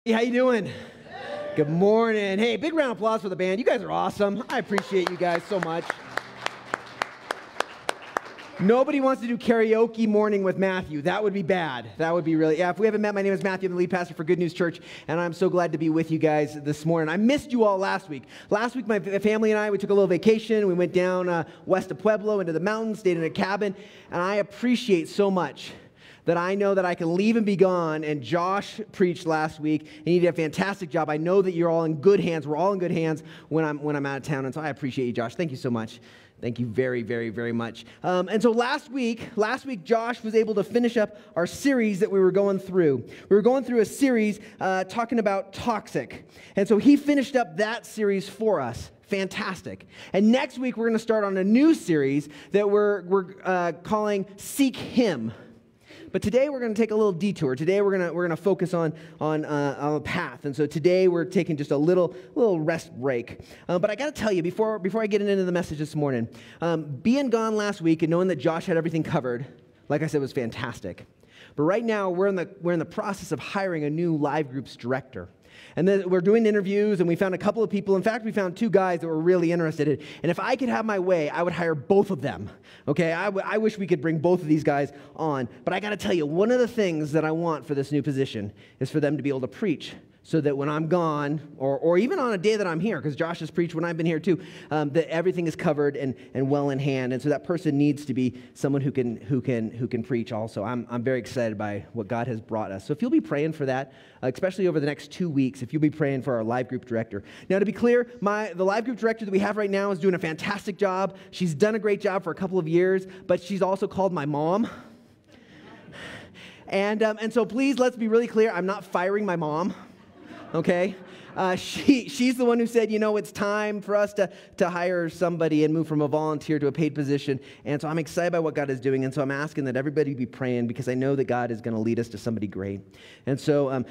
Hey, how you doing? Good morning. Hey, big round of applause for the band. You guys are awesome. I appreciate you guys so much. Nobody wants to do karaoke morning with Matthew. That would be bad. That would be really, yeah, if we haven't met, my name is Matthew. I'm the lead pastor for Good News Church, and I'm so glad to be with you guys this morning. I missed you all last week. Last week, my family and I, we took a little vacation. We went down west of Pueblo into the mountains, stayed in a cabin, and I appreciate so much that I know that I can leave and be gone. And Josh preached last week, and he did a fantastic job. I know that you're all in good hands. We're all in good hands when I'm out of town, and so I appreciate you, Josh. Thank you so much. Thank you very, very, very much. And so last week, Josh was able to finish up our series that we were going through. We were going through a series talking about toxic, and so he finished up that series for us. Fantastic. And next week, we're going to start on a new series that we're calling Seek Him. But today we're going to take a little detour. Today we're going to focus on a path. And so today we're taking just a little rest break. But I got to tell you, before I get into the message this morning, being gone last week and knowing that Josh had everything covered, like I said, was fantastic. But right now we're in the process of hiring a new live groups director. And then we're doing interviews, and we found a couple of people. In fact, we found two guys that were really interested in. And if I could have my way, I would hire both of them. Okay, I wish we could bring both of these guys on. But I got to tell you, one of the things that I want for this new position is for them to be able to preach, so that when I'm gone, or even on a day that I'm here, because Josh has preached when I've been here too, that everything is covered and well in hand. And so that person needs to be someone who can preach also. I'm very excited by what God has brought us. So if you'll be praying for that, especially over the next 2 weeks, if you'll be praying for our live group director. Now, to be clear, the live group director that we have right now is doing a fantastic job. She's done a great job for a couple of years, but she's also called my mom. And so please, let's be really clear. I'm not firing my mom. Okay? She's the one who said, it's time for us to hire somebody and move from a volunteer to a paid position. And so I'm excited by what God is doing. And so I'm asking that everybody be praying, because I know that God is going to lead us to somebody great. And so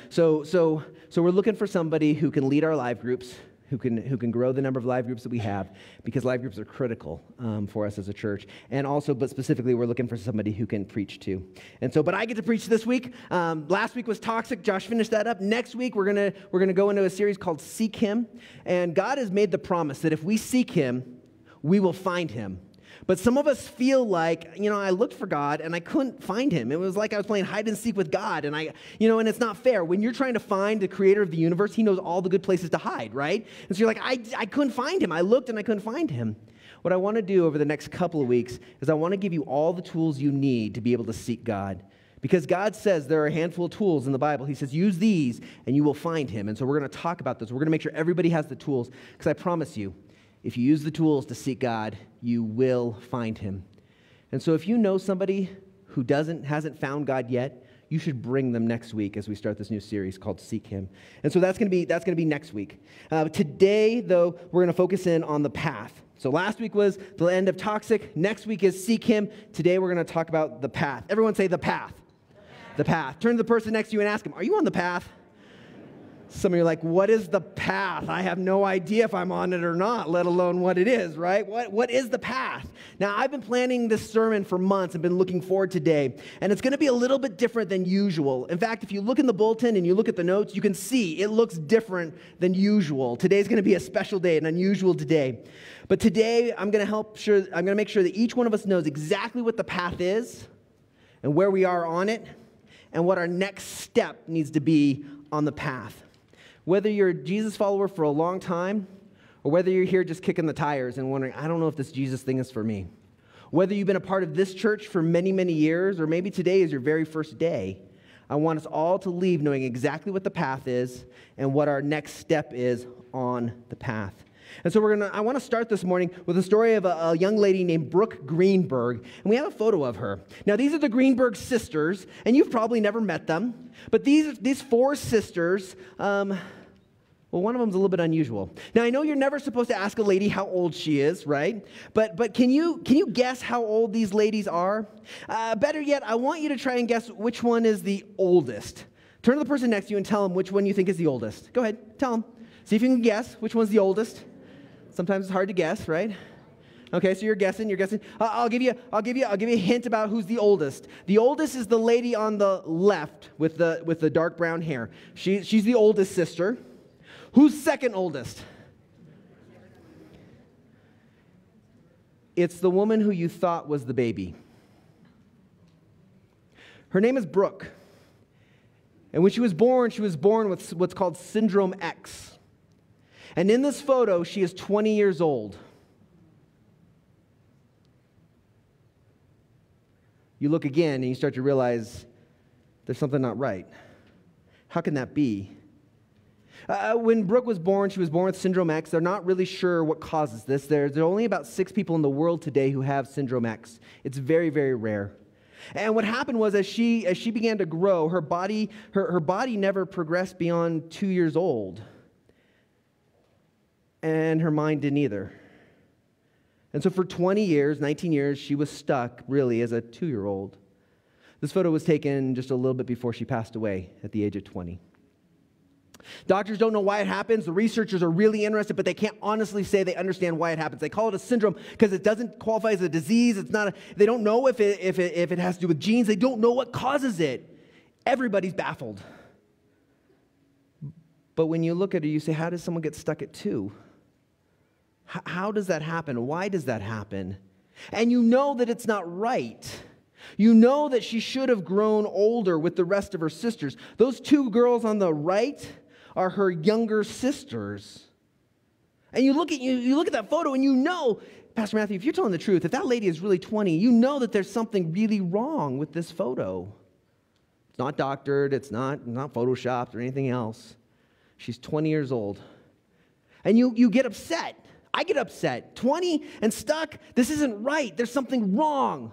we're looking for somebody who can lead our live groups, who can grow the number of live groups that we have, because live groups are critical for us as a church. And also, but specifically, we're looking for somebody who can preach too. And so, but I get to preach this week. Last week was toxic. Josh finished that up. Next week, we're gonna go into a series called Seek Him. And God has made the promise that if we seek Him, we will find Him. But some of us feel like, I looked for God and I couldn't find Him. It was like I was playing hide and seek with God, and and it's not fair. When you're trying to find the creator of the universe, He knows all the good places to hide, right? And so you're like, I couldn't find Him. I looked and I couldn't find Him. What I want to do over the next couple of weeks is I want to give you all the tools you need to be able to seek God. Because God says there are a handful of tools in the Bible. He says, use these and you will find Him. And so we're going to talk about this. We're going to make sure everybody has the tools, because I promise you, if you use the tools to seek God, you will find Him. And so if you know somebody who hasn't found God yet, you should bring them next week as we start this new series called Seek Him. And so that's going to be next week. Today, though, we're going to focus in on the path. So last week was the end of toxic. Next week is Seek Him. Today we're going to talk about the path. Everyone say the path. The path. Turn to the person next to you and ask them, are you on the path? Some of you are like, what is the path? I have no idea if I'm on it or not, let alone what it is, right? What is the path? Now, I've been planning this sermon for months and been looking forward to today, and it's going to be a little bit different than usual. In fact, if you look in the bulletin and you look at the notes, you can see it looks different than usual. Today's going to be a special day, an unusual day. But today, I'm going to make sure that each one of us knows exactly what the path is and where we are on it and what our next step needs to be on the path. Whether you're a Jesus follower for a long time, or whether you're here just kicking the tires and wondering, I don't know if this Jesus thing is for me. Whether you've been a part of this church for many, many years, or maybe today is your very first day, I want us all to leave knowing exactly what the path is and what our next step is on the path. And so I want to start this morning with a story of a young lady named Brooke Greenberg, and we have a photo of her. Now, these are the Greenberg sisters, and you've probably never met them, but these four sisters, one of them's a little bit unusual. Now, I know you're never supposed to ask a lady how old she is, right? But can you guess how old these ladies are? Better yet, I want you to try and guess which one is the oldest. Turn to the person next to you and tell them which one you think is the oldest. Go ahead, tell them. See if you can guess which one's the oldest. Sometimes it's hard to guess, right? Okay, so you're guessing. I'll give you a hint about who's the oldest. The oldest is the lady on the left with the dark brown hair. She's the oldest sister. Who's second oldest? It's the woman who you thought was the baby. Her name is Brooke. And when she was born with what's called Syndrome X. And in this photo, she is 20 years old. You look again and you start to realize there's something not right. How can that be? When Brooke was born, she was born with Syndrome X. They're not really sure what causes this. There are only about 6 people in the world today who have Syndrome X. It's very, very rare. And what happened was as she began to grow, her body never progressed beyond 2 years old. And her mind didn't either. And so for 20 years, 19 years, she was stuck really as a 2-year-old. This photo was taken just a little bit before she passed away at the age of 20. Doctors don't know why it happens. The researchers are really interested, but they can't honestly say they understand why it happens. They call it a syndrome because it doesn't qualify as a disease. They don't know if it has to do with genes. They don't know what causes it. Everybody's baffled. But when you look at it, you say, how does someone get stuck at 2? How does that happen? Why does that happen? And you know that it's not right. You know that she should have grown older with the rest of her sisters. Those 2 girls on the right are her younger sisters. And you look at that photo and you know, Pastor Matthew, if you're telling the truth, if that lady is really 20, you know that there's something really wrong with this photo. It's not doctored, it's not photoshopped or anything else. She's 20 years old. And you get upset. I get upset. 20 and stuck, this isn't right. There's something wrong.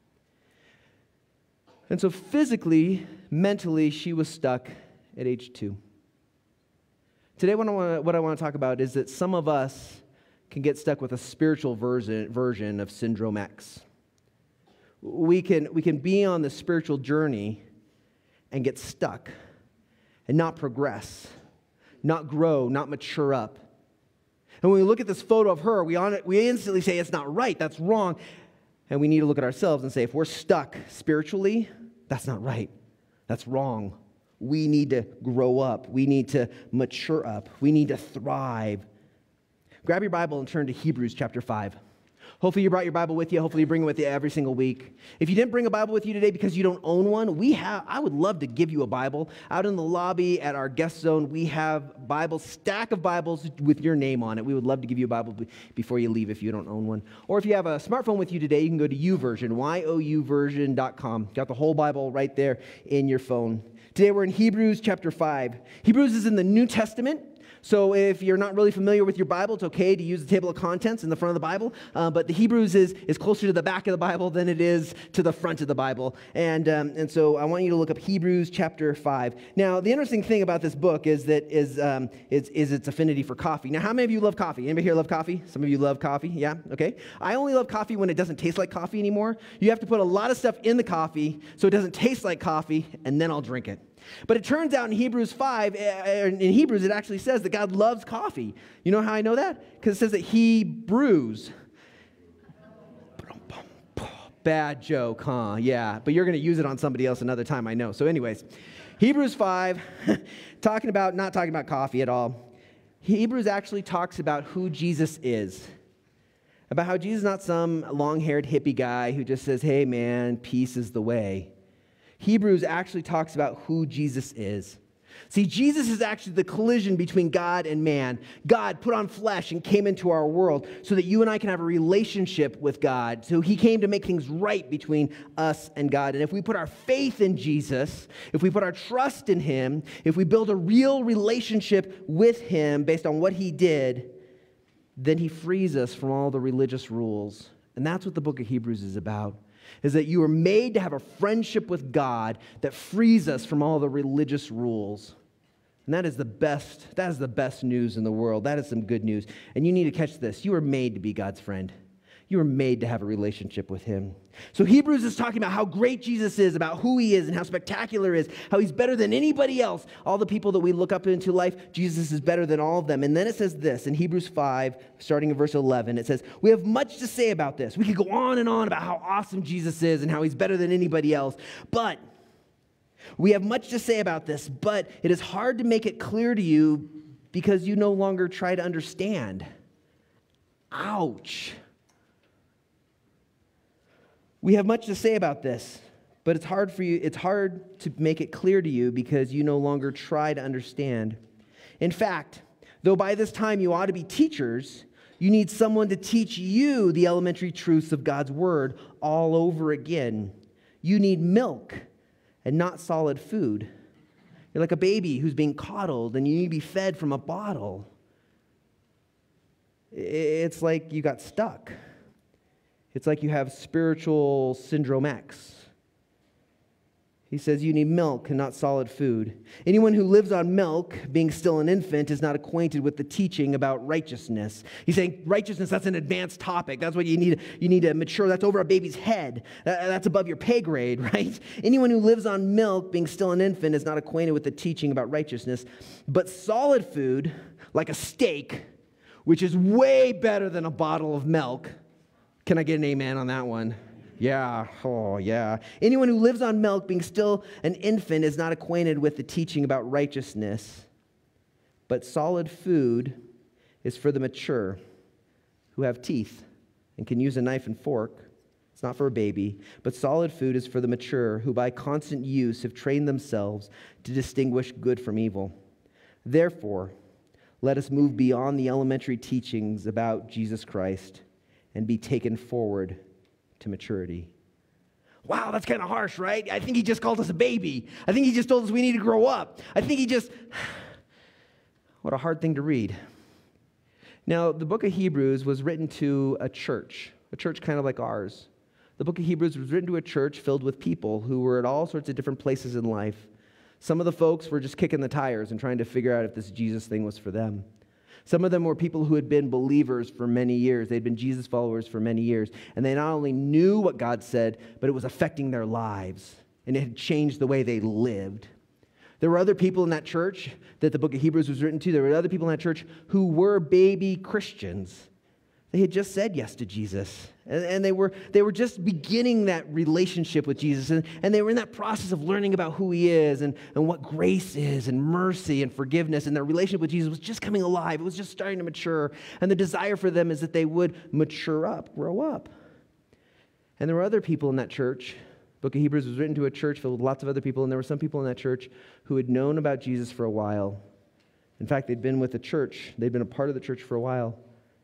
And so physically, mentally, she was stuck at age 2. Today, what I want to talk about is that some of us can get stuck with a spiritual version of Syndrome X. We can be on the spiritual journey and get stuck and not progress, not grow, not mature up. And when we look at this photo of her, we instantly say it's not right, that's wrong. And we need to look at ourselves and say, if we're stuck spiritually, that's not right, that's wrong. We need to grow up. We need to mature up. We need to thrive. Grab your Bible and turn to Hebrews chapter 5. Hopefully you brought your Bible with you. Hopefully you bring it with you every single week. If you didn't bring a Bible with you today because you don't own one, I would love to give you a Bible. Out in the lobby at our guest zone, we have Bibles, stack of Bibles with your name on it. We would love to give you a Bible before you leave if you don't own one. Or if you have a smartphone with you today, you can go to YouVersion, youversion.com. Got the whole Bible right there in your phone. Today we're in Hebrews chapter 5. Hebrews is in the New Testament. So if you're not really familiar with your Bible, it's okay to use the table of contents in the front of the Bible. But the Hebrews is closer to the back of the Bible than it is to the front of the Bible. And so I want you to look up Hebrews chapter 5. Now, the interesting thing about this book is its affinity for coffee. Now, how many of you love coffee? Anybody here love coffee? Some of you love coffee? Yeah? Okay. I only love coffee when it doesn't taste like coffee anymore. You have to put a lot of stuff in the coffee so it doesn't taste like coffee, and then I'll drink it. But it turns out in Hebrews 5, in Hebrews, it actually says that God loves coffee. You know how I know that? Because it says that He brews. Bad joke, huh? Yeah, but you're going to use it on somebody else another time, I know. So anyways, Hebrews 5, not talking about coffee at all. Hebrews actually talks about who Jesus is. About how Jesus is not some long-haired hippie guy who just says, hey man, peace is the way. Hebrews actually talks about who Jesus is. See, Jesus is actually the collision between God and man. God put on flesh and came into our world so that you and I can have a relationship with God. So He came to make things right between us and God. And if we put our faith in Jesus, if we put our trust in Him, if we build a real relationship with Him based on what He did, then He frees us from all the religious rules. And that's what the book of Hebrews is about. Is that you were made to have a friendship with God that frees us from all the religious rules. And that is the best news in the world. That is some good news. And you need to catch this. You were made to be God's friend. You were made to have a relationship with him. So Hebrews is talking about how great Jesus is, about who he is and how spectacular he is, how he's better than anybody else. All the people that we look up into life, Jesus is better than all of them. And then it says this in Hebrews 5, starting in verse 11, it says, we have much to say about this. We could go on and on about how awesome Jesus is and how he's better than anybody else. But we have much to say about this, but it is hard to make it clear to you because you no longer try to understand. Ouch. We have much to say about this, but it's hard to make it clear to you because you no longer try to understand. In fact, though by this time you ought to be teachers, you need someone to teach you the elementary truths of God's word all over again. You need milk and not solid food. You're like a baby who's being coddled and you need to be fed from a bottle. It's like you got stuck. It's like you have spiritual syndrome X. He says you need milk and not solid food. Anyone who lives on milk, being still an infant, is not acquainted with the teaching about righteousness. He's saying righteousness, that's an advanced topic. That's what you need to mature. That's over a baby's head. That's above your pay grade, right? Anyone who lives on milk, being still an infant, is not acquainted with the teaching about righteousness. But solid food, like a steak, which is way better than a bottle of milk. Can I get an amen on that one? Yeah, oh yeah. Anyone who lives on milk, being still an infant, is not acquainted with the teaching about righteousness. But solid food is for the mature, who have teeth and can use a knife and fork. It's not for a baby. But solid food is for the mature, who by constant use have trained themselves to distinguish good from evil. Therefore, let us move beyond the elementary teachings about Jesus Christ and be taken forward to maturity. Wow, that's kind of harsh, right? I think he just called us a baby. I think he just told us we need to grow up. What a hard thing to read. Now, the book of Hebrews was written to a church kind of like ours. The book of Hebrews was written to a church filled with people who were at all sorts of different places in life. Some of the folks were just kicking the tires and trying to figure out if this Jesus thing was for them. Some of them were people who had been believers for many years. They'd been Jesus followers for many years. And they not only knew what God said, but it was affecting their lives. And it had changed the way they lived. There were other people in that church that the book of Hebrews was written to. There were other people in that church who were baby Christians. They had just said yes to Jesus. And they were just beginning that relationship with Jesus. And they were in that process of learning about who he is and what grace is and mercy and forgiveness. And their relationship with Jesus was just coming alive. It was just starting to mature. And the desire for them is that they would mature up, grow up. And there were other people in that church. The book of Hebrews was written to a church filled with lots of other people. And there were some people in that church who had known about Jesus for a while. In fact, they'd been with the church. They'd been a part of the church for a while.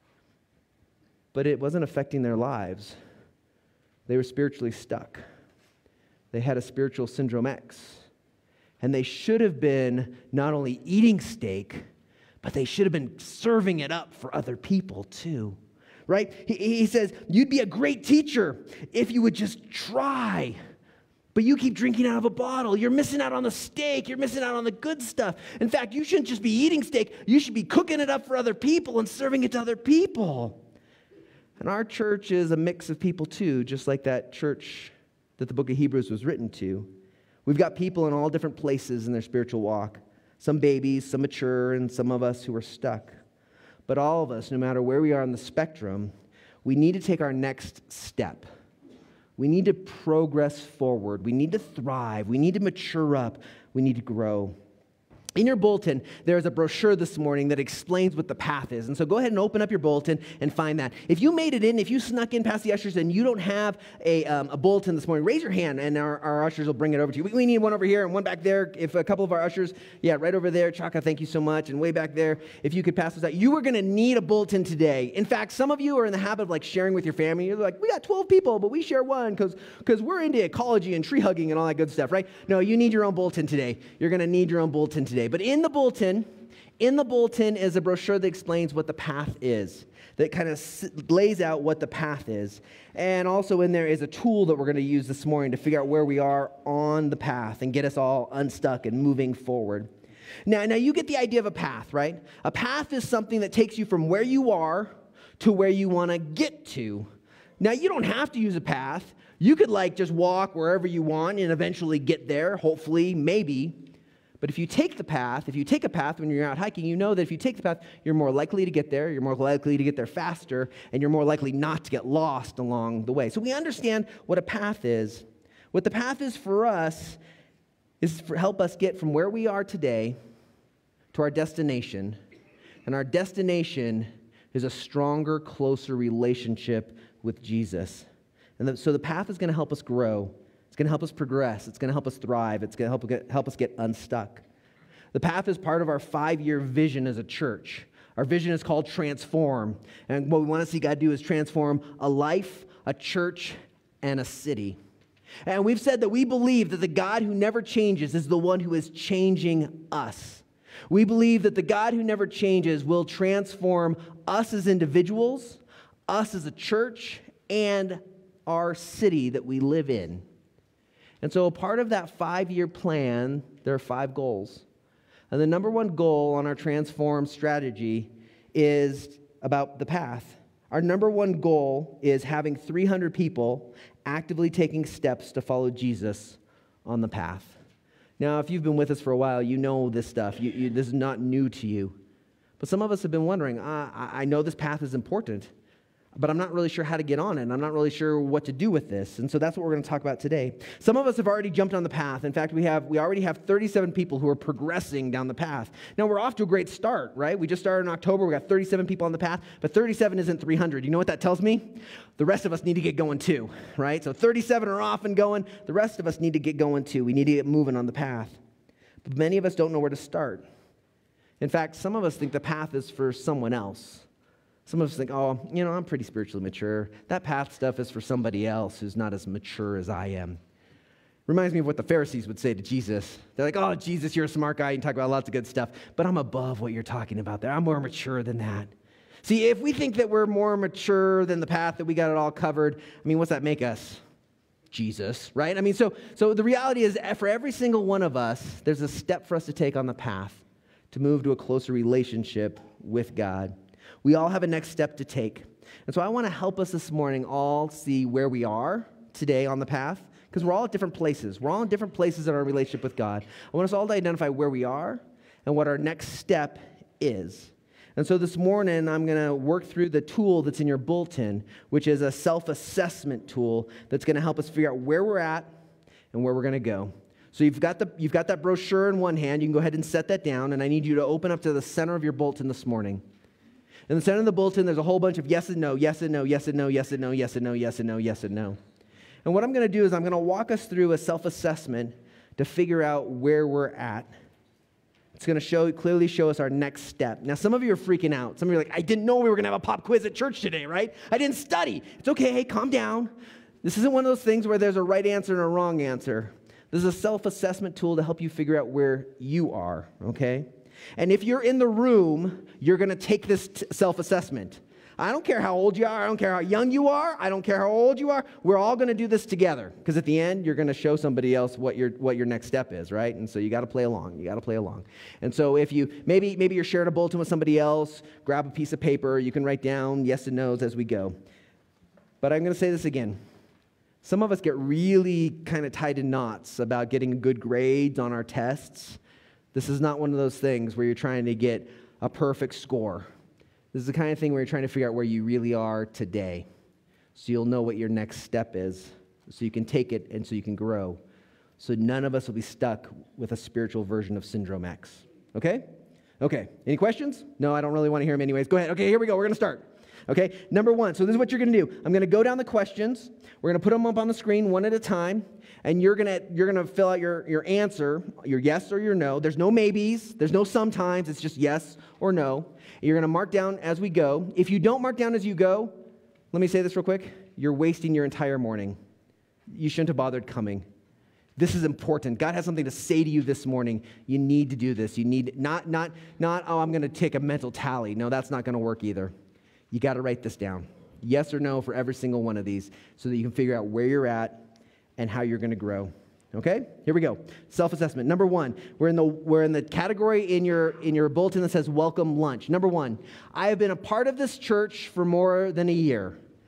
But it wasn't affecting their lives. They were spiritually stuck. They had a spiritual syndrome X. And they should have been not only eating steak, but they should have been serving it up for other people too. Right? He says, you'd be a great teacher if you would just try. But you keep drinking out of a bottle. You're missing out on the steak. You're missing out on the good stuff. In fact, you shouldn't just be eating steak. You should be cooking it up for other people and serving it to other people. And our church is a mix of people too, just like that church that the book of Hebrews was written to. We've got people in all different places in their spiritual walk. Some babies, some mature, and some of us who are stuck. But all of us, no matter where we are on the spectrum, we need to take our next step. We need to progress forward. We need to thrive. We need to mature up. We need to grow. In your bulletin, there's a brochure this morning that explains what the path is. And so go ahead and open up your bulletin and find that. If you made it in, if you snuck in past the ushers and you don't have a bulletin this morning, raise your hand and our ushers will bring it over to you. We need one over here and one back there. If a couple of our ushers, right over there, Chaka, thank you so much. And way back there, if you could pass those out. You are going to need a bulletin today. In fact, some of you are in the habit of sharing with your family. You're like, we got 12 people, but we share one because we're into ecology and tree hugging and all that good stuff, right? No, you need your own bulletin today. You're going to need your own bulletin today. But in the bulletin is a brochure that explains what the path is, that kind of lays out what the path is. And also in there is a tool that we're going to use this morning to figure out where we are on the path and get us all unstuck and moving forward. Now you get the idea of a path, right? A path is something that takes you from where you are to where you want to get to. Now, you don't have to use a path. You could just walk wherever you want and eventually get there, hopefully, maybe. But if you take a path when you're out hiking, you know that if you take the path, you're more likely to get there, you're more likely to get there faster, and you're more likely not to get lost along the way. So we understand what a path is. What the path is for us is to help us get from where we are today to our destination. And our destination is a stronger, closer relationship with Jesus. And so the path is going to help us grow. It's going to help us progress. It's going to help us thrive. It's going to help us get unstuck. The path is part of our 5-year vision as a church. Our vision is called Transform. And what we want to see God do is transform a life, a church, and a city. And we've said that we believe that the God who never changes is the one who is changing us. We believe that the God who never changes will transform us as individuals, us as a church, and our city that we live in. And so a part of that 5-year plan, there are 5 goals. And the number one goal on our Transform strategy is about the path. Our number one goal is having 300 people actively taking steps to follow Jesus on the path. Now, if you've been with us for a while, you know this stuff. This is not new to you. But some of us have been wondering, I know this path is important, but I'm not really sure how to get on it, and I'm not really sure what to do with this. And so that's what we're going to talk about today. Some of us have already jumped on the path. In fact, we already have 37 people who are progressing down the path. Now, we're off to a great start, right? We just started in October. We got 37 people on the path, but 37 isn't 300. You know what that tells me? The rest of us need to get going too, right? So 37 are off and going. The rest of us need to get going too. We need to get moving on the path. But many of us don't know where to start. In fact, some of us think the path is for someone else. Some of us think, I'm pretty spiritually mature. That path stuff is for somebody else who's not as mature as I am. Reminds me of what the Pharisees would say to Jesus. They're like, oh, Jesus, you're a smart guy. You can talk about lots of good stuff, but I'm above what you're talking about there. I'm more mature than that. See, if we think that we're more mature than the path, that we got it all covered, what's that make us? Jesus, right? So the reality is, for every single one of us, there's a step for us to take on the path to move to a closer relationship with God. We all have a next step to take. And so I want to help us this morning all see where we are today on the path, because we're all at different places. We're all in different places in our relationship with God. I want us all to identify where we are and what our next step is. And so this morning, I'm going to work through the tool that's in your bulletin, which is a self-assessment tool that's going to help us figure out where we're at and where we're going to go. So you've got that brochure in one hand. You can go ahead and set that down, and I need you to open up to the center of your bulletin this morning. In the center of the bulletin, there's a whole bunch of yes and no, yes and no, yes and no, yes and no, yes and no, yes and no, yes and no. And what I'm going to do is I'm going to walk us through a self-assessment to figure out where we're at. It's going to clearly show us our next step. Now, some of you are freaking out. Some of you are like, I didn't know we were going to have a pop quiz at church today, right? I didn't study. It's okay. Hey, calm down. This isn't one of those things where there's a right answer and a wrong answer. This is a self-assessment tool to help you figure out where you are, okay? And if you're in the room, you're going to take this self-assessment. I don't care how old you are. I don't care how young you are. I don't care how old you are. We're all going to do this together, because at the end, you're going to show somebody else what your next step is, right? And so you got to play along. You got to play along. And so if you maybe you're sharing a bulletin with somebody else, grab a piece of paper. You can write down yes and no's as we go. But I'm going to say this again. Some of us get really kind of tied in knots about getting good grades on our tests. This is not one of those things where you're trying to get a perfect score. This is the kind of thing where you're trying to figure out where you really are today, so you'll know what your next step is, so you can take it and so you can grow. So none of us will be stuck with a spiritual version of Syndrome X. Okay? Okay. Any questions? No, I don't really want to hear them anyways. Go ahead. Okay, here we go. We're going to start. Okay, number one. So this is what you're going to do. I'm going to go down the questions. We're going to put them up on the screen one at a time, and you're going to fill out your answer, your yes or your no. There's no maybes. There's no sometimes. It's just yes or no. You're going to mark down as we go. If you don't mark down as you go, let me say this real quick. You're wasting your entire morning. You shouldn't have bothered coming. This is important. God has something to say to you this morning. You need to do this. You need not I'm going to take a mental tally. No, that's not going to work either. You got to write this down. Yes or no for every single one of these, so that you can figure out where you're at and how you're going to grow. Okay? Here we go. Self-assessment. Number one, we're in the category in your bulletin that says welcome lunch. Number one, I have been a part of this church for more than a year.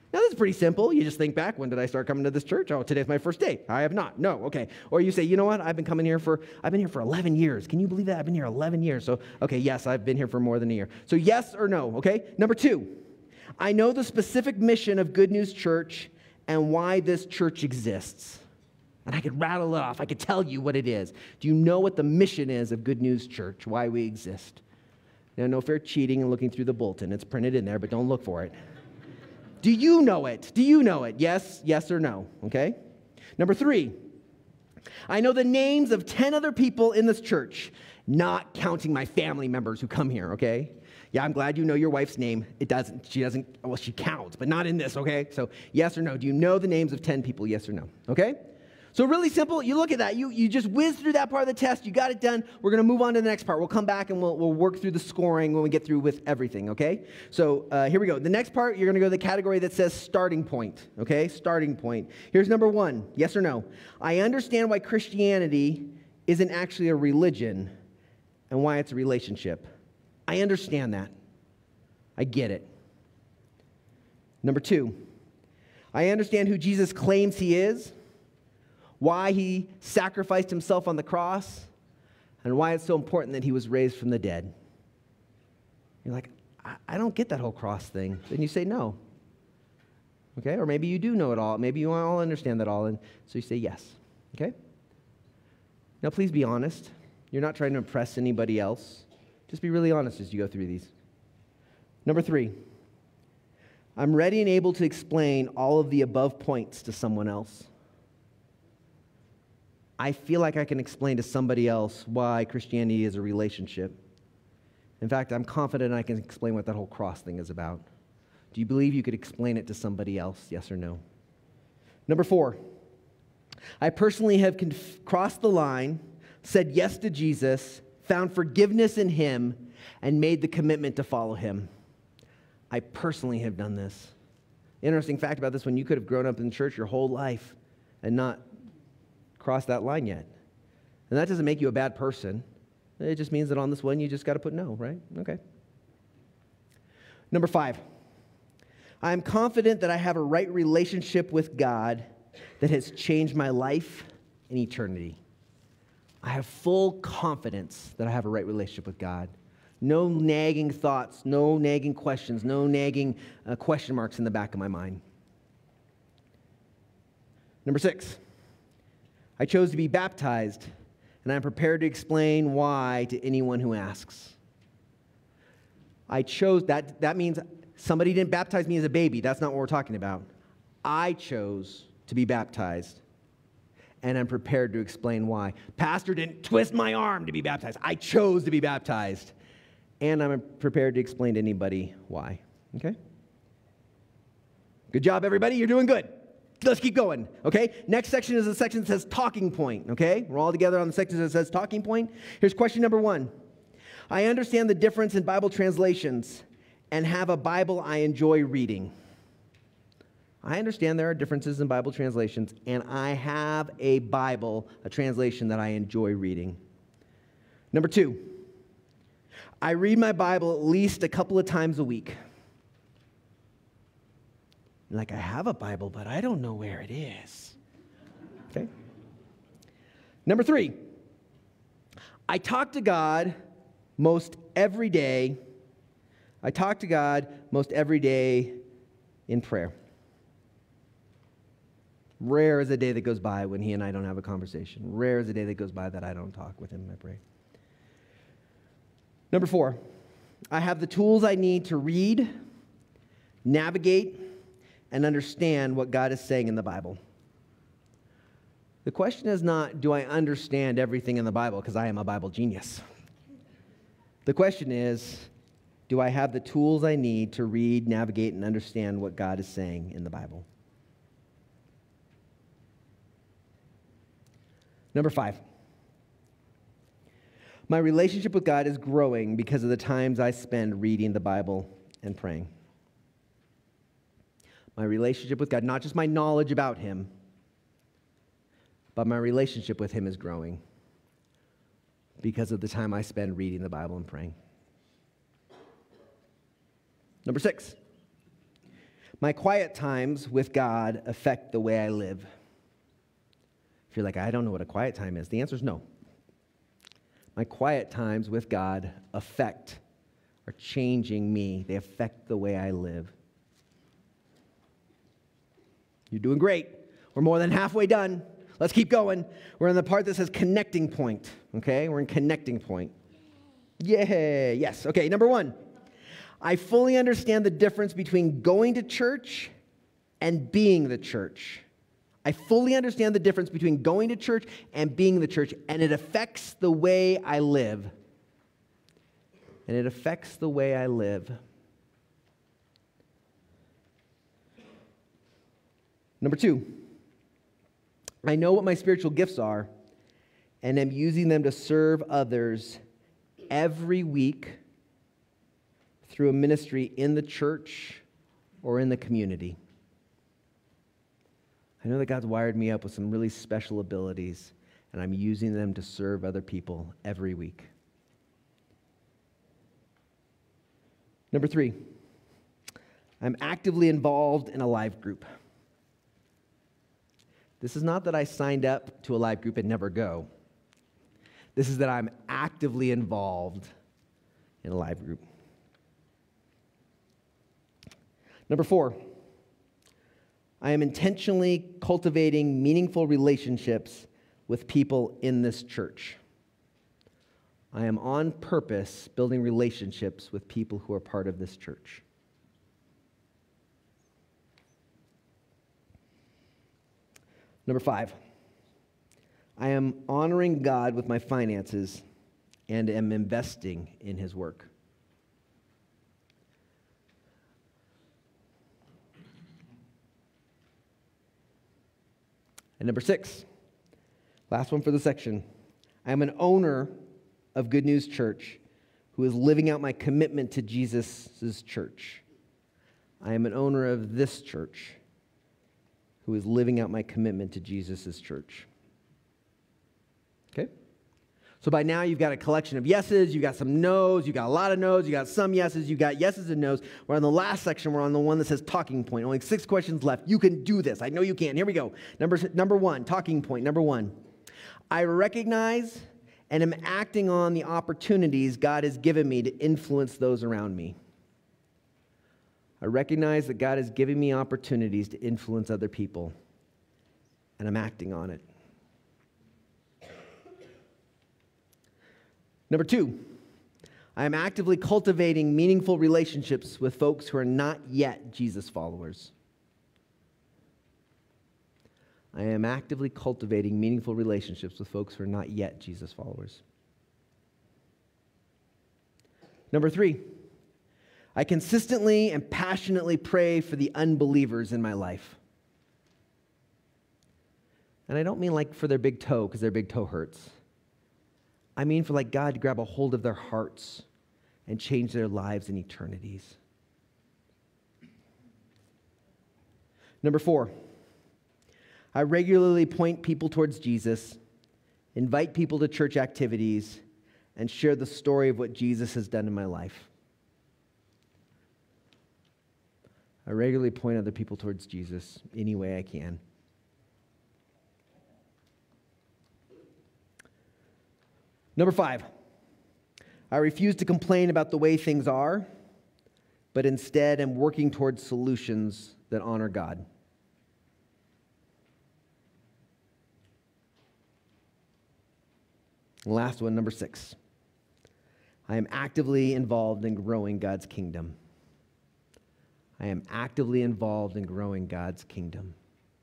Now, this is pretty simple. You just think back, when did I start coming to this church? Oh, today's my first day. I have not. No, okay. Or you say, you know what? I've been here for 11 years. Can you believe that? I've been here 11 years. So, okay, yes, I've been here for more than a year. So yes or no, okay? Number 2, I know the specific mission of Good News Church and why this church exists. And I could rattle it off. I could tell you what it is. Do you know what the mission is of Good News Church, why we exist? Now, no fair cheating and looking through the bulletin. It's printed in there, but don't look for it. Do you know it? Do you know it? Yes, yes or no, okay? Number 3, I know the names of 10 other people in this church, not counting my family members who come here, okay? Yeah, I'm glad you know your wife's name. She counts, but not in this, okay? So yes or no, do you know the names of 10 people, yes or no, okay? So really simple, you look at that, you just whiz through that part of the test, you got it done. We're going to move on to the next part. We'll come back and we'll work through the scoring when we get through with everything, okay? So here we go. The next part, you're going to go to the category that says starting point, okay? Starting point. Here's number 1, yes or no. I understand why Christianity isn't actually a religion and why it's a relationship. I understand that. I get it. Number 2, I understand who Jesus claims he is, why he sacrificed himself on the cross, and why it's so important that he was raised from the dead. You're like, I don't get that whole cross thing. Then you say no. Okay? Or maybe you do know it all. Maybe you all understand that all, and so you say yes. Okay? Now please be honest. You're not trying to impress anybody else. Just be really honest as you go through these. Number 3, I'm ready and able to explain all of the above points to someone else. I feel like I can explain to somebody else why Christianity is a relationship. In fact, I'm confident I can explain what that whole cross thing is about. Do you believe you could explain it to somebody else, yes or no? Number 4, I personally have crossed the line, said yes to Jesus, found forgiveness in him, and made the commitment to follow him. I personally have done this. Interesting fact about this one, you could have grown up in church your whole life and not crossed that line yet. And that doesn't make you a bad person. It just means that on this one, you just got to put no, right? Okay. Number 5, I am confident that I have a right relationship with God that has changed my life and eternity. I have full confidence that I have a right relationship with God. No nagging thoughts, no nagging questions, no nagging question marks in the back of my mind. Number 6, I chose to be baptized, and I'm prepared to explain why to anyone who asks. I chose, that means somebody didn't baptize me as a baby. That's not what we're talking about. I chose to be baptized, and I'm prepared to explain why. Pastor didn't twist my arm to be baptized. I chose to be baptized, and I'm prepared to explain to anybody why. Okay? Good job, everybody. You're doing good. Let's keep going, okay? Next section is a section that says talking point, okay? We're all together on the section that says talking point. Here's question number 1. I understand the difference in Bible translations and have a Bible I enjoy reading. I understand there are differences in Bible translations, and I have a Bible, a translation that I enjoy reading. Number 2, I read my Bible at least a couple of times a week. Like, I have a Bible, but I don't know where it is. Okay? Number 3, I talk to God most every day. I talk to God most every day in prayer. Rare is a day that goes by when he and I don't have a conversation. Rare is a day that goes by that I don't talk with him and I pray. Number 4, I have the tools I need to read, navigate, and understand what God is saying in the Bible. The question is not, do I understand everything in the Bible, because I am a Bible genius. The question is, do I have the tools I need to read, navigate, and understand what God is saying in the Bible? Number 5, my relationship with God is growing because of the times I spend reading the Bible and praying. My relationship with God, not just my knowledge about him, but my relationship with him is growing because of the time I spend reading the Bible and praying. Number 6, My quiet times with God affect the way I live. If you're like, I don't know what a quiet time is, the answer is no. My quiet times with God are changing me. They affect the way I live. You're doing great. We're more than halfway done. Let's keep going. We're in the part that says connecting point, okay? We're in connecting point. Yay, yes. Okay, number 1. I fully understand the difference between going to church and being the church. I fully understand the difference between going to church and being the church, and it affects the way I live. And it affects the way I live. Number 2, I know what my spiritual gifts are, and am using them to serve others every week through a ministry in the church or in the community. I know that God's wired me up with some really special abilities, and I'm using them to serve other people every week. Number 3, I'm actively involved in a life group. This is not that I signed up to a life group and never go. This is that I'm actively involved in a life group. Number 4, I am intentionally cultivating meaningful relationships with people in this church. I am on purpose building relationships with people who are part of this church. Number 5, I am honoring God with my finances and am investing in His work. And number 6, last one for the section, I am an owner of Good News Church who is living out my commitment to Jesus' church. I am an owner of this church who is living out my commitment to Jesus' church. Okay? So by now you've got a collection of yeses, you've got some no's, you've got a lot of no's, you've got some yeses, you've got yeses and no's. We're on the last section, we're on the one that says talking point. Only 6 questions left. You can do this. I know you can. Here we go. Number 1, talking point. Number 1, I recognize and am acting on the opportunities God has given me to influence those around me. I recognize that God has given me opportunities to influence other people, and I'm acting on it. Number 2, I am actively cultivating meaningful relationships with folks who are not yet Jesus followers. I am actively cultivating meaningful relationships with folks who are not yet Jesus followers. Number 3, I consistently and passionately pray for the unbelievers in my life. And I don't mean like for their big toe, because their big toe hurts. I mean for like God to grab a hold of their hearts and change their lives and eternities. Number 4, I regularly point people towards Jesus, invite people to church activities, and share the story of what Jesus has done in my life. I regularly point other people towards Jesus any way I can. Number 5, I refuse to complain about the way things are, but instead am working towards solutions that honor God. And last one, number 6, I am actively involved in growing God's kingdom. I am actively involved in growing God's kingdom.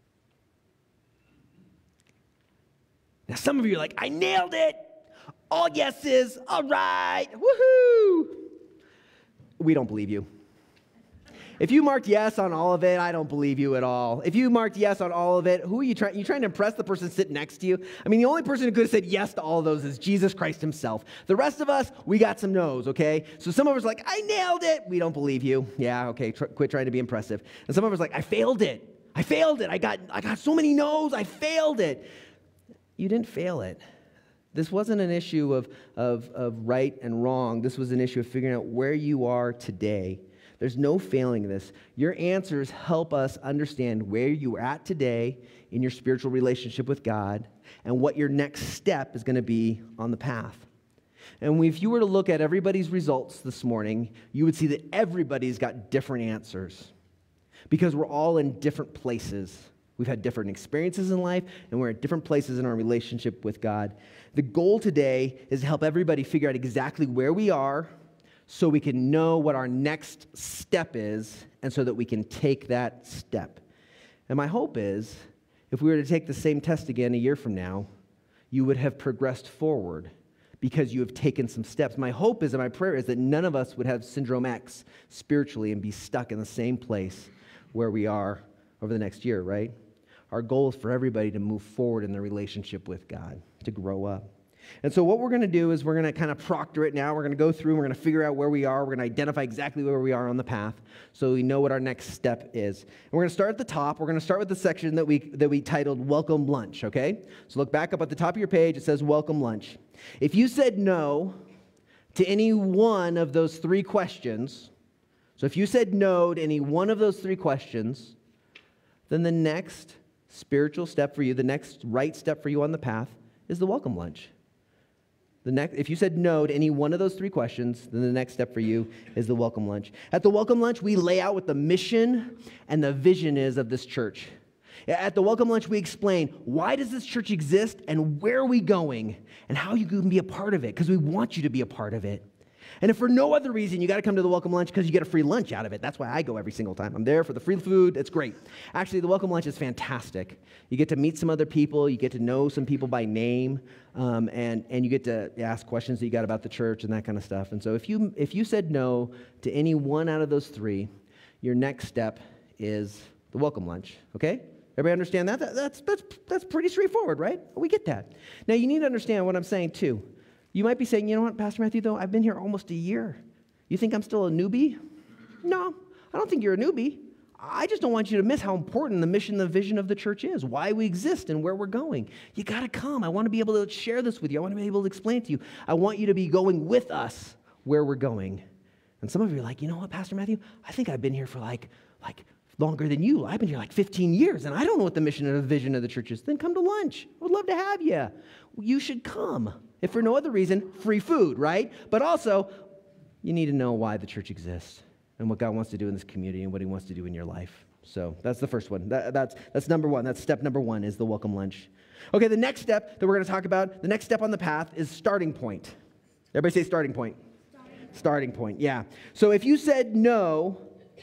Now, some of you are like, I nailed it. All yeses. All right. Woohoo. We don't believe you. If you marked yes on all of it, I don't believe you at all. If you marked yes on all of it, who are you trying? You trying to impress the person sitting next to you? I mean, the only person who could have said yes to all of those is Jesus Christ himself. The rest of us, we got some no's, okay? So some of us are like, I nailed it. We don't believe you. Yeah, okay, quit trying to be impressive. And some of us are like, I failed it. I failed it. I got so many no's. I failed it. You didn't fail it. This wasn't an issue of right and wrong. This was an issue of figuring out where you are today. There's no failing this. Your answers help us understand where you are at today in your spiritual relationship with God and what your next step is going to be on the path. And if you were to look at everybody's results this morning, you would see that everybody's got different answers because we're all in different places. We've had different experiences in life, and we're at different places in our relationship with God. The goal today is to help everybody figure out exactly where we are so we can know what our next step is and so that we can take that step. And my hope is, if we were to take the same test again a year from now, you would have progressed forward because you have taken some steps. My hope is, and my prayer is, that none of us would have Syndrome X spiritually and be stuck in the same place where we are over the next year, right? Our goal is for everybody to move forward in their relationship with God, to grow up. And so what we're going to do is we're going to kind of proctor it now. We're going to go through and we're going to figure out where we are. We're going to identify exactly where we are on the path so we know what our next step is. And we're going to start at the top. We're going to start with the section that we titled Welcome Lunch, okay? So look back up at the top of your page. It says Welcome Lunch. If you said no to any one of those three questions, so if you said no to any one of those three questions, then the next spiritual step for you, the next right step for you on the path is the welcome lunch. If you said no to any one of those three questions, then the next step for you is the welcome lunch. At the welcome lunch, we lay out what the mission and the vision is of this church. At the welcome lunch, we explain why does this church exist and where are we going and how you can be a part of it, because we want you to be a part of it. And if for no other reason, you got to come to the welcome lunch because you get a free lunch out of it. That's why I go every single time. I'm there for the free food. It's great. Actually, the welcome lunch is fantastic. You get to meet some other people. You get to know some people by name, and you get to ask questions that you got about the church and that kind of stuff. And so if you said no to any one out of those three, your next step is the welcome lunch. Okay? Everybody understand that? That's pretty straightforward, right? We get that. Now, you need to understand what I'm saying, too. You might be saying, you know what, Pastor Matthew, though, I've been here almost a year. You think I'm still a newbie? No, I don't think you're a newbie. I just don't want you to miss how important the mission, the vision of the church is, why we exist and where we're going. You got to come. I want to be able to share this with you. I want to be able to explain it to you. I want you to be going with us where we're going. And some of you are like, you know what, Pastor Matthew, I think I've been here for like longer than you. I've been here like 15 years, and I don't know what the mission and the vision of the church is. Then come to lunch. I would love to have you. You should come. If for no other reason, free food, right? But also, you need to know why the church exists and what God wants to do in this community and what he wants to do in your life. So that's the first one. That's number one. That's step number one is the welcome lunch. Okay, the next step that we're going to talk about, the next step on the path is starting point. Everybody say starting point. Starting point, yeah. So if you said no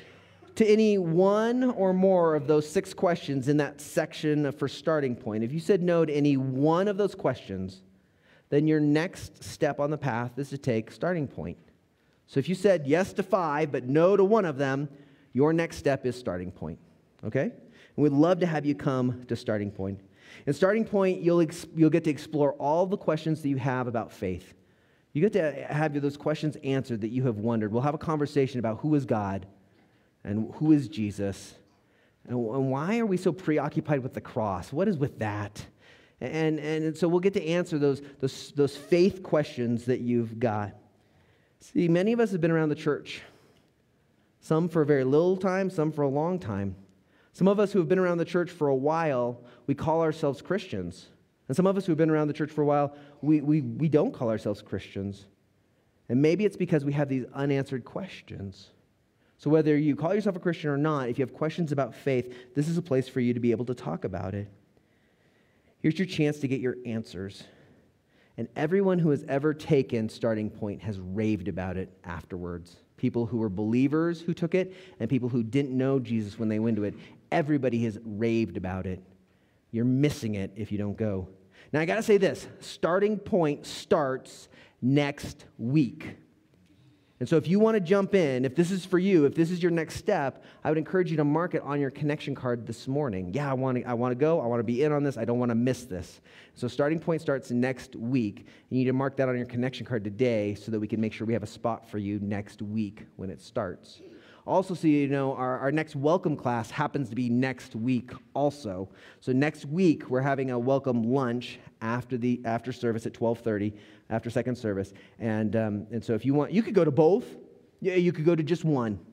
to any one or more of those 6 questions in that section for starting point, if you said no to any one of those questions, then your next step on the path is to take starting point. So if you said yes to 5 but no to one of them, your next step is starting point, okay? And we'd love to have you come to starting point. In starting point, you'll get to explore all the questions that you have about faith. You get to have those questions answered that you have wondered. We'll have a conversation about who is God and who is Jesus and why are we so preoccupied with the cross? What is with that? And so we'll get to answer those faith questions that you've got. See, many of us have been around the church. Some for a very little time, some for a long time. Some of us who have been around the church for a while, we call ourselves Christians. And some of us who have been around the church for a while, we don't call ourselves Christians. And maybe it's because we have these unanswered questions. So whether you call yourself a Christian or not, if you have questions about faith, this is a place for you to be able to talk about it. Here's your chance to get your answers. And everyone who has ever taken starting point has raved about it afterwards. People who were believers who took it and people who didn't know Jesus when they went to it. Everybody has raved about it. You're missing it if you don't go. Now, I got to say this. Starting point starts next week. And so if you want to jump in, if this is for you, if this is your next step, I would encourage you to mark it on your connection card this morning. Yeah, I want to go. I want to be in on this. I don't want to miss this. So starting point starts next week. You need to mark that on your connection card today so that we can make sure we have a spot for you next week when it starts. Also, so you know, our next welcome class happens to be next week also. So next week, we're having a welcome lunch after service at 12:30, after second service. And so if you want, you could go to both. Yeah, you could go to just one.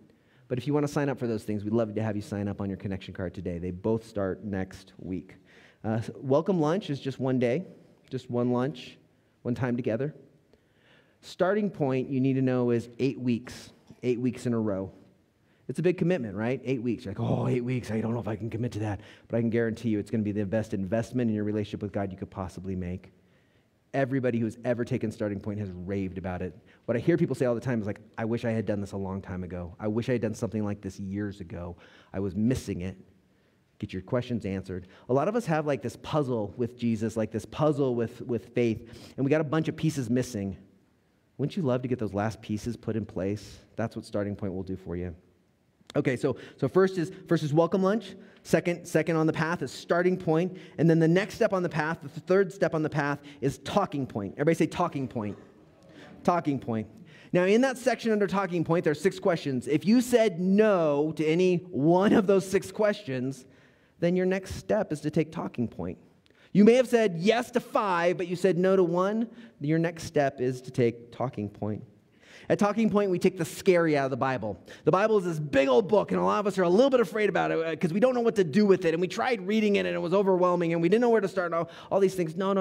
But if you want to sign up for those things, we'd love to have you sign up on your connection card today. They both start next week. Welcome lunch is just one day, just one lunch, one time together. Starting point, you need to know, is 8 weeks in a row. It's a big commitment, right? 8 weeks. You're like, 8 weeks, I don't know if I can commit to that. But I can guarantee you it's going to be the best investment in your relationship with God you could possibly make. Everybody who's ever taken Starting Point has raved about it. What I hear people say all the time is like, I wish I had done this a long time ago. I wish I had done something like this years ago. I was missing it. Get your questions answered. A lot of us have like this puzzle with Jesus, like this puzzle with faith, and we got a bunch of pieces missing. Wouldn't you love to get those last pieces put in place? That's what Starting Point will do for you. Okay, so first is welcome lunch. Second on the path is Starting Point. And then the next step on the path, the third step on the path, is Talking Point. Everybody say Talking Point. Talking Point. Now, in that section under Talking Point, there are 6 questions. If you said no to any one of those 6 questions, then your next step is to take Talking Point. You may have said yes to 5, but you said no to 1. Your next step is to take Talking Point. At Talking Point, we take the scary out of the Bible. The Bible is this big old book, and a lot of us are a little bit afraid about it because we don't know what to do with it, and we tried reading it, and it was overwhelming, and we didn't know where to start, and all these things. No.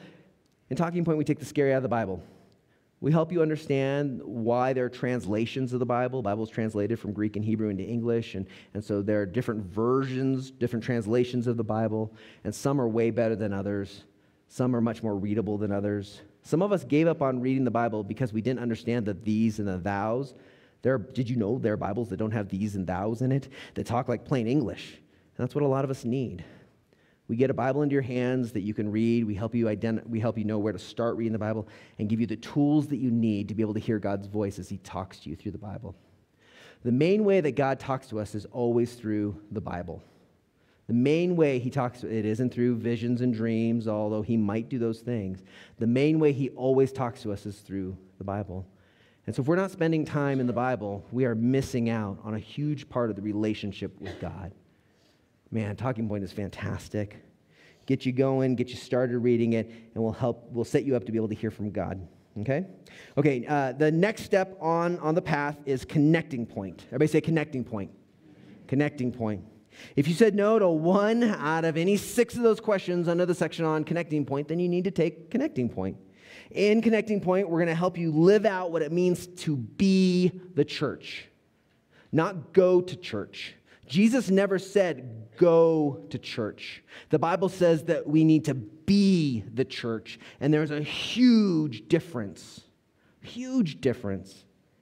In Talking Point, we take the scary out of the Bible. We help you understand why there are translations of the Bible. The Bible is translated from Greek and Hebrew into English, and so there are different versions, different translations of the Bible, and some are way better than others. Some are much more readable than others. Some of us gave up on reading the Bible because we didn't understand the these and the thous. Did you know there are Bibles that don't have these and thous in it, that talk like plain English? And that's what a lot of us need. We get a Bible into your hands that you can read. We help you know where to start reading the Bible and give you the tools that you need to be able to hear God's voice as he talks to you through the Bible. The main way that God talks to us is always through the Bible. The main way he talks, it isn't through visions and dreams, although he might do those things. The main way he always talks to us is through the Bible. And so if we're not spending time in the Bible, we are missing out on a huge part of the relationship with God. Man, Talking Point is fantastic. Get you going, get you started reading it, and we'll set you up to be able to hear from God. Okay, the next step on the path is Connecting Point. Everybody say Connecting Point. Connecting Point. If you said no to 1 out of any 6 of those questions under the section on Connecting Point, then you need to take Connecting Point. In Connecting Point, we're going to help you live out what it means to be the church, not go to church. Jesus never said go to church. The Bible says that we need to be the church, and there's a huge difference. Huge difference.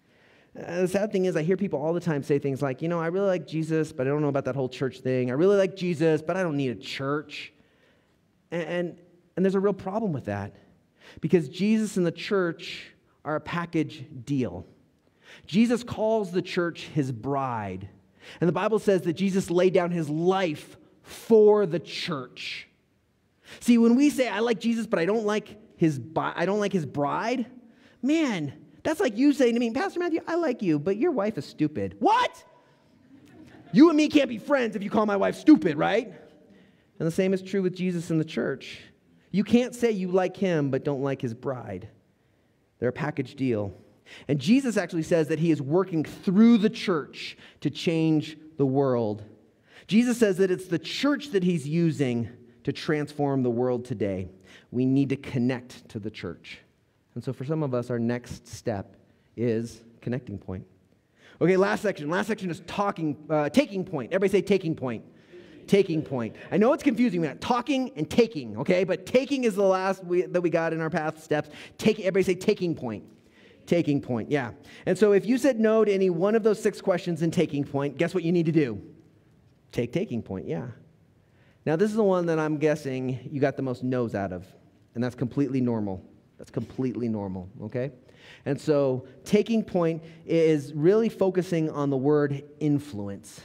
The sad thing is I hear people all the time say things like, I really like Jesus, but I don't know about that whole church thing. I really like Jesus, but I don't need a church. And there's a real problem with that because Jesus and the church are a package deal. Jesus calls the church his bride. And the Bible says that Jesus laid down his life for the church. See, when we say, I like Jesus, but I don't like his bride, man, that's like you saying to me, Pastor Matthew, I like you, but your wife is stupid. What? You and me can't be friends if you call my wife stupid, right? And the same is true with Jesus and the church. You can't say you like him, but don't like his bride. They're a package deal. And Jesus actually says that he is working through the church to change the world. Jesus says that it's the church that he's using to transform the world today. We need to connect to the church. And so for some of us, our next step is Connecting Point. Okay, last section. Last section is taking point. Everybody say taking point. Taking point. I know it's confusing. We got talking and taking, okay? But taking is the last that we got in our path steps. Everybody say taking point. Taking point, yeah. And so if you said no to any one of those 6 questions in Taking Point, guess what you need to do? Take Taking Point, yeah. Now, this is the one that I'm guessing you got the most no's out of, and that's completely normal. That's completely normal, okay? And so Taking Point is really focusing on the word influence.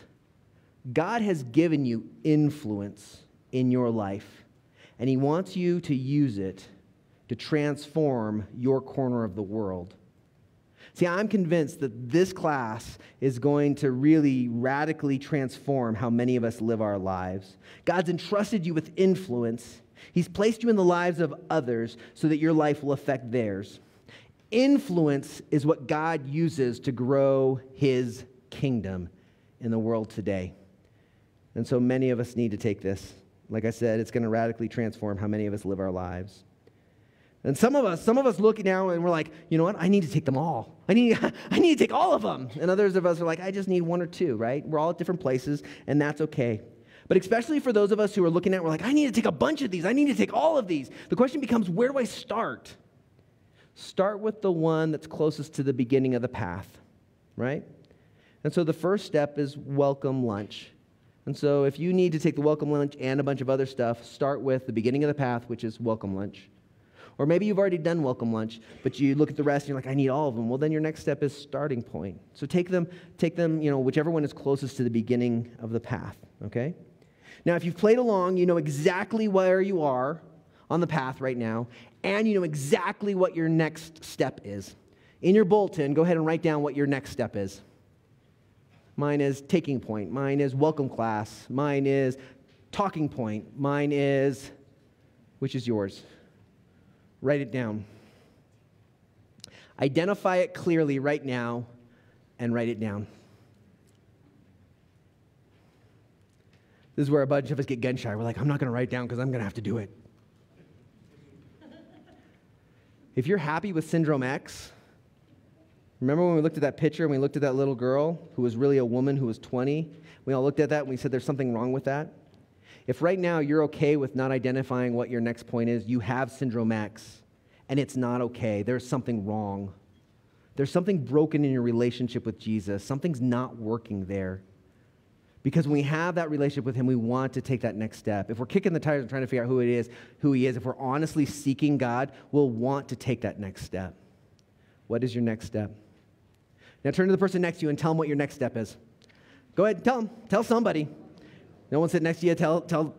God has given you influence in your life, and he wants you to use it to transform your corner of the world. See, I'm convinced that this class is going to really radically transform how many of us live our lives. God's entrusted you with influence. He's placed you in the lives of others so that your life will affect theirs. Influence is what God uses to grow his kingdom. in the world today. And so many of us need to take this. Like I said, it's going to radically transform how many of us live our lives. And some of us look now and we're like, you know what? I need to take them all. I need to take all of them. And others of us are like, I just need one or two, right? We're all at different places, and that's okay. But especially for those of us who are looking at, we're like, I need to take a bunch of these. I need to take all of these. The question becomes, where do I start? Start with the one that's closest to the beginning of the path, right? And so the first step is welcome lunch. And so if you need to take the welcome lunch and a bunch of other stuff, start with the beginning of the path, which is welcome lunch. Or maybe you've already done welcome lunch, but you look at the rest and you're like, I need all of them. Well, then your next step is starting point. So take them, whichever one is closest to the beginning of the path, okay? Now, if you've played along, you know exactly where you are on the path right now, and you know exactly what your next step is. In your bulletin, go ahead and write down what your next step is. Mine is taking point. Mine is welcome class. Mine is talking point. Mine is, which is yours? Write it down. Identify it clearly right now and write it down. This is where a bunch of us get gun shy. We're like, I'm not going to write it down because I'm going to have to do it. If you're happy with Syndrome X, remember when we looked at that picture and we looked at that little girl who was really a woman who was 20? We all looked at that and we said there's something wrong with that. If right now you're okay with not identifying what your next point is, you have Syndrome X, and it's not okay. There's something wrong. There's something broken in your relationship with Jesus. Something's not working there. Because when we have that relationship with him, we want to take that next step. If we're kicking the tires and trying to figure out who he is, if we're honestly seeking God, we'll want to take that next step. What is your next step? Now turn to the person next to you and tell them what your next step is. Go ahead and tell them. Tell somebody. No one sit next to you. Tell.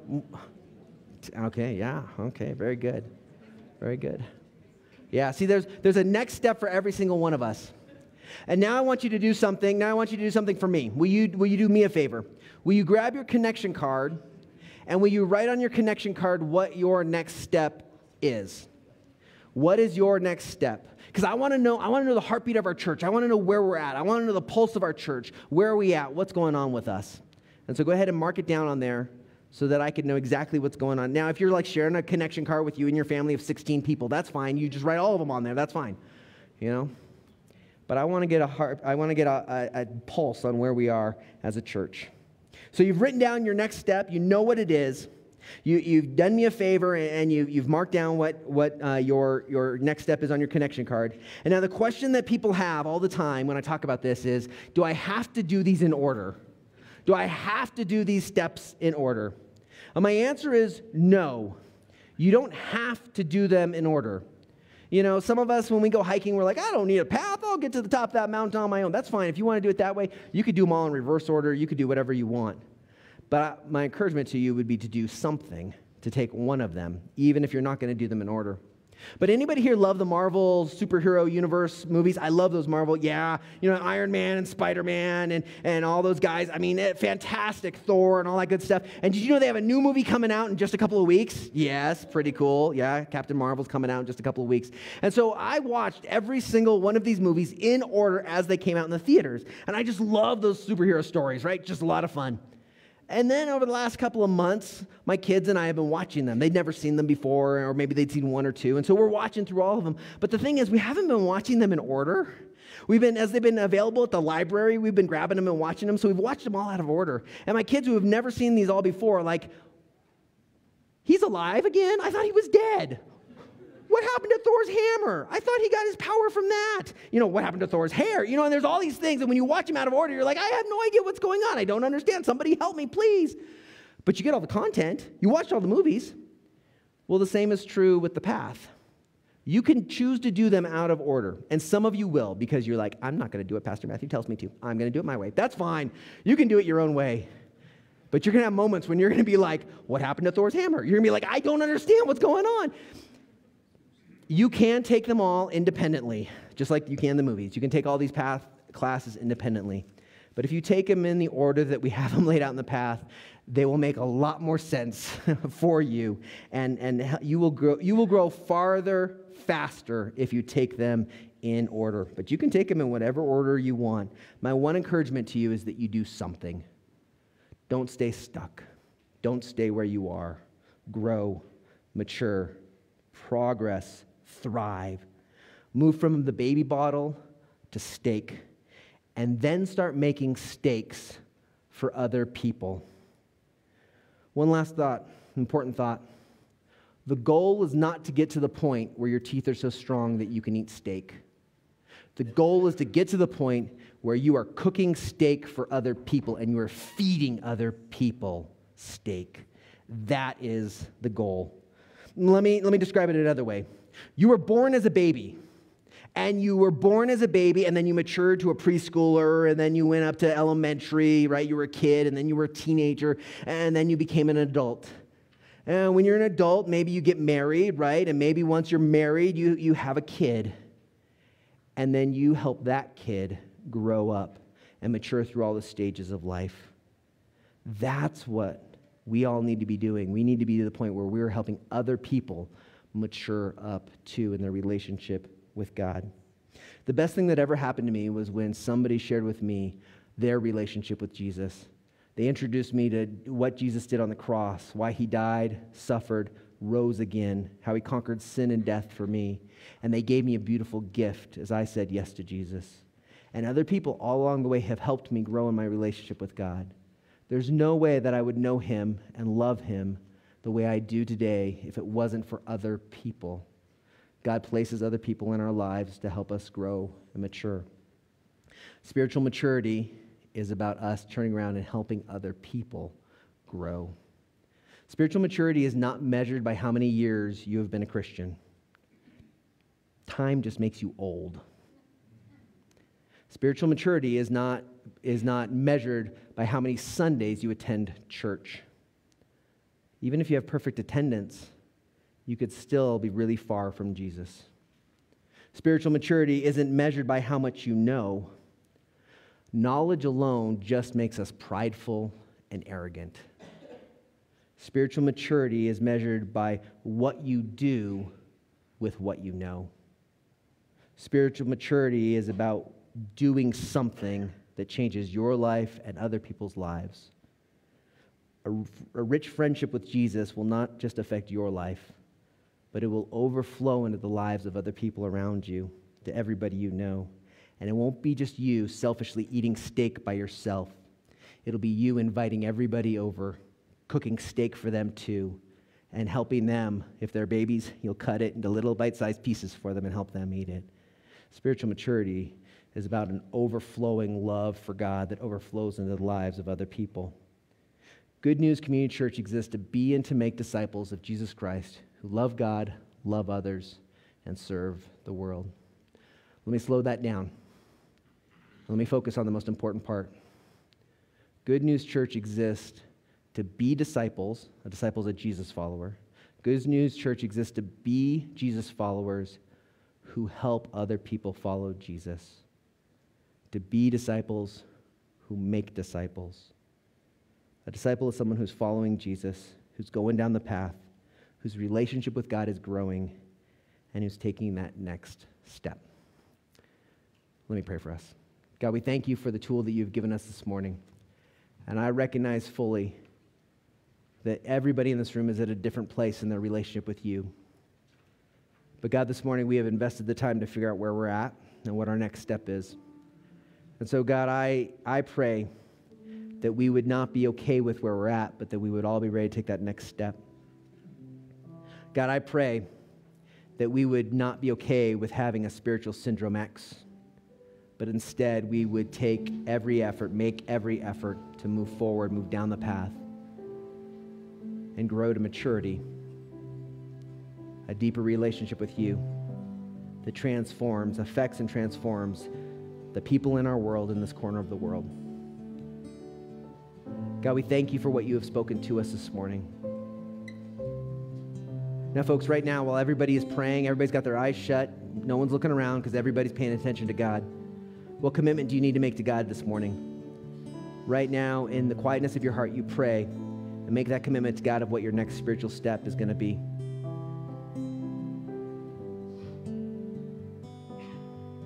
Okay, yeah. Okay, very good. Very good. Yeah, see, there's a next step for every single one of us. And now I want you to do something. Now I want you to do something for me. Will you do me a favor? Will you grab your connection card, and will you write on your connection card what your next step is? What is your next step? Because I want to know the heartbeat of our church. I want to know where we're at. I want to know the pulse of our church. Where are we at? What's going on with us? And so go ahead and mark it down on there so that I can know exactly what's going on. Now, if you're like sharing a connection card with you and your family of 16 people, that's fine. You just write all of them on there. That's fine. You know? But I want to get a pulse on where we are as a church. So you've written down your next step. You know what it is. You've done me a favor, and you've marked down what your next step is on your connection card. And now the question that people have all the time when I talk about this is, do I have to do these in order? Do I have to do these steps in order? And my answer is no. You don't have to do them in order. You know, some of us, when we go hiking, we're like, I don't need a path. I'll get to the top of that mountain on my own. That's fine. If you want to do it that way, you could do them all in reverse order. You could do whatever you want. But my encouragement to you would be to do something, to take one of them, even if you're not going to do them in order. But anybody here love the Marvel superhero universe movies? I love those Marvel. Yeah, you know, Iron Man and Spider-Man and all those guys. I mean, fantastic. Thor and all that good stuff. And did you know they have a new movie coming out in just a couple of weeks? Yes, pretty cool. Yeah, Captain Marvel's coming out in just a couple of weeks. And so I watched every single one of these movies in order as they came out in the theaters. And I just love those superhero stories, right? Just a lot of fun. And then over the last couple of months, my kids and I have been watching them. They'd never seen them before, or maybe they'd seen one or two. And so we're watching through all of them. But the thing is, we haven't been watching them in order. As they've been available at the library, we've been grabbing them and watching them. So we've watched them all out of order. And my kids who have never seen these all before are like, he's alive again? I thought he was dead. What happened to Thor's hammer? I thought he got his power from that. You know, what happened to Thor's hair? You know, and there's all these things. And when you watch them out of order, you're like, I have no idea what's going on. I don't understand. Somebody help me, please. But you get all the content. You watched all the movies. Well, the same is true with the path. You can choose to do them out of order. And some of you will, because you're like, I'm not going to do it. Pastor Matthew tells me to. I'm going to do it my way. That's fine. You can do it your own way. But you're going to have moments when you're going to be like, what happened to Thor's hammer? You're going to be like, I don't understand what's going on. You can take them all independently, just like you can the movies. You can take all these path classes independently. But if you take them in the order that we have them laid out in the path, they will make a lot more sense for you. And you will grow farther, faster if you take them in order. But you can take them in whatever order you want. My one encouragement to you is that you do something. Don't stay stuck. Don't stay where you are. Grow, mature, progress, thrive. Move from the baby bottle to steak, and then start making steaks for other people. One last thought, important thought. The goal is not to get to the point where your teeth are so strong that you can eat steak. The goal is to get to the point where you are cooking steak for other people and you are feeding other people steak. That is the goal. Let me describe it another way. You were born as a baby. And you were born as a baby, and then you matured to a preschooler, and then you went up to elementary, right? You were a kid, and then you were a teenager, and then you became an adult. And when you're an adult, maybe you get married, right? And maybe once you're married, you have a kid. And then you help that kid grow up and mature through all the stages of life. That's what we all need to be doing. We need to be to the point where we're helping other people mature up too in their relationship with God. The best thing that ever happened to me was when somebody shared with me their relationship with Jesus. They introduced me to what Jesus did on the cross, why he died, suffered, rose again, how he conquered sin and death for me. And they gave me a beautiful gift as I said yes to Jesus. And other people all along the way have helped me grow in my relationship with God. There's no way that I would know him and love him the way I do today if it wasn't for other people. God places other people in our lives to help us grow and mature. Spiritual maturity is about us turning around and helping other people grow. Spiritual maturity is not measured by how many years you have been a Christian. Time just makes you old. Spiritual maturity is not measured by how many Sundays you attend church. Even if you have perfect attendance, you could still be really far from Jesus. Spiritual maturity isn't measured by how much you know. Knowledge alone just makes us prideful and arrogant. Spiritual maturity is measured by what you do with what you know. Spiritual maturity is about doing something that changes your life and other people's lives. A rich friendship with Jesus will not just affect your life, but it will overflow into the lives of other people around you, to everybody you know. And it won't be just you selfishly eating steak by yourself. It'll be you inviting everybody over, cooking steak for them too, and helping them. If they're babies, you'll cut it into little bite-sized pieces for them and help them eat it. Spiritual maturity is about an overflowing love for God that overflows into the lives of other people. Good News Community Church exists to be and to make disciples of Jesus Christ who love God, love others, and serve the world. Let me slow that down. Let me focus on the most important part. Good News Church exists to be disciples, a disciple is a Jesus follower. Good News Church exists to be Jesus followers who help other people follow Jesus. To be disciples who make disciples. A disciple is someone who's following Jesus, who's going down the path, whose relationship with God is growing, and who's taking that next step. Let me pray for us. God, we thank you for the tool that you've given us this morning. And I recognize fully that everybody in this room is at a different place in their relationship with you. But God, this morning we have invested the time to figure out where we're at and what our next step is. And so God, I pray that we would not be okay with where we're at, but that we would all be ready to take that next step. God, I pray that we would not be okay with having a spiritual syndrome X, but instead we would take every effort, make every effort to move forward, move down the path, and grow to maturity, a deeper relationship with you that transforms, affects and transforms the people in our world, in this corner of the world. God, we thank you for what you have spoken to us this morning. Now, folks, right now, while everybody is praying, everybody's got their eyes shut, no one's looking around because everybody's paying attention to God. What commitment do you need to make to God this morning? Right now, in the quietness of your heart, you pray and make that commitment to God of what your next spiritual step is going to be.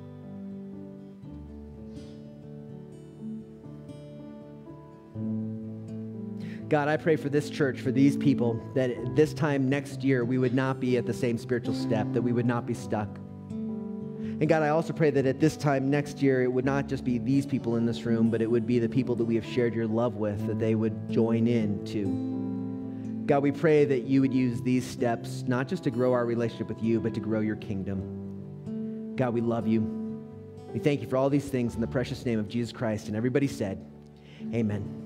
God, I pray for this church, for these people, that this time next year we would not be at the same spiritual step, that we would not be stuck. And God, I also pray that at this time next year, it would not just be these people in this room, but it would be the people that we have shared your love with, that they would join in too. God, we pray that you would use these steps, not just to grow our relationship with you, but to grow your kingdom. God, we love you. We thank you for all these things in the precious name of Jesus Christ. And everybody said, amen.